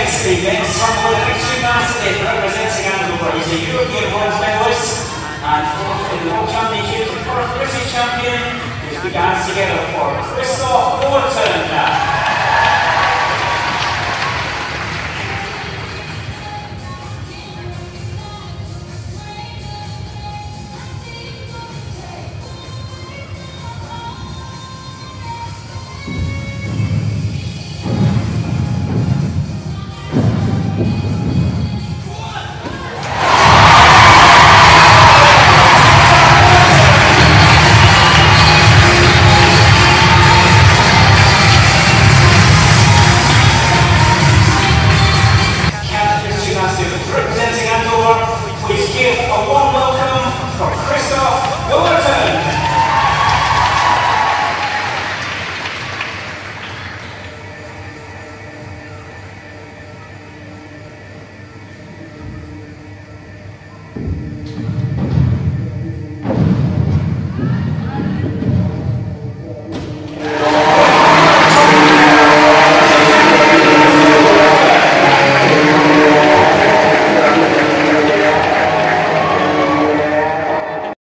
next evening, someone with extra gymnastic representing Andover. He's a European World medalist and fourth in the World Championships and first British champion, who's began together for Christoph Morton. Representing Andover, please give a warm welcome